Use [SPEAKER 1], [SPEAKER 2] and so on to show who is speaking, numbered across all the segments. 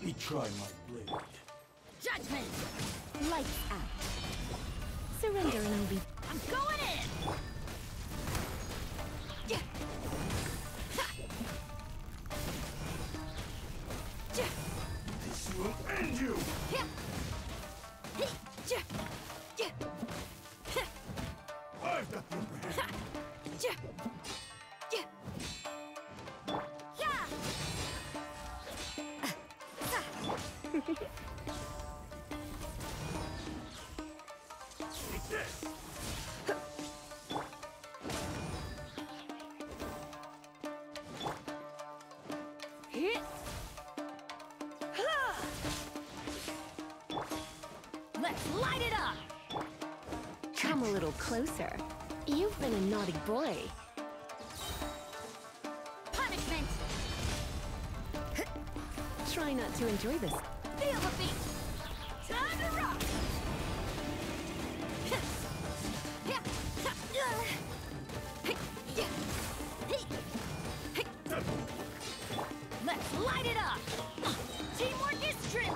[SPEAKER 1] Let me try my blade.
[SPEAKER 2] Judgment!
[SPEAKER 3] Lights out. Surrender and I'll be...
[SPEAKER 2] I'm going in! Yeah. Ha. Ja.
[SPEAKER 1] This will end you!
[SPEAKER 2] Yeah. Hey. Ja. Yeah. Ha.
[SPEAKER 1] I've got the upper hand.
[SPEAKER 2] Ha. Ja. Yeah. Yeah.
[SPEAKER 1] Take this!
[SPEAKER 2] Hit. Ha. Let's light it up!
[SPEAKER 3] Come a little closer. You've been a naughty boy.
[SPEAKER 2] Punishment!
[SPEAKER 3] Try not to enjoy this.
[SPEAKER 2] Feel the beat! Time to rock! Let's light it up! Teamwork is true!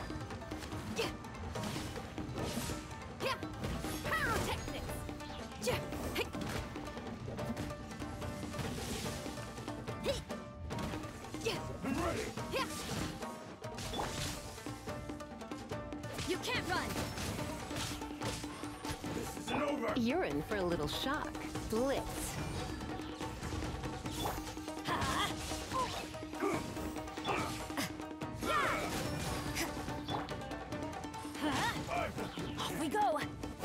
[SPEAKER 2] Pyrotechnics!
[SPEAKER 1] I'm ready!
[SPEAKER 2] You can't run!
[SPEAKER 1] This isn't over!
[SPEAKER 3] You're in for a little shock. Blitz.
[SPEAKER 2] Off we go!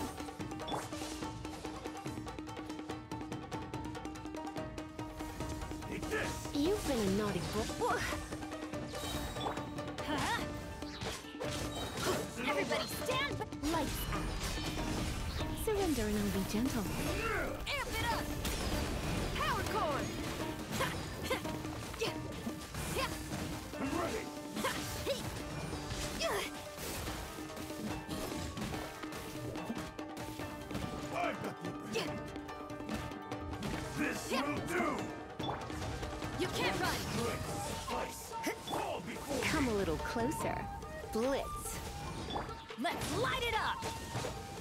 [SPEAKER 1] Take this!
[SPEAKER 3] You've been a naughty boy.
[SPEAKER 2] Everybody stand back!
[SPEAKER 3] Lights out. Surrender and I'll be gentle.
[SPEAKER 2] Amp it up! Power chord!
[SPEAKER 1] I'm ready! I've got the upper hand. This will do!
[SPEAKER 2] You can't run!
[SPEAKER 1] Good slice! Fall before
[SPEAKER 3] Come a little closer. Blitz.
[SPEAKER 2] Let's light it up!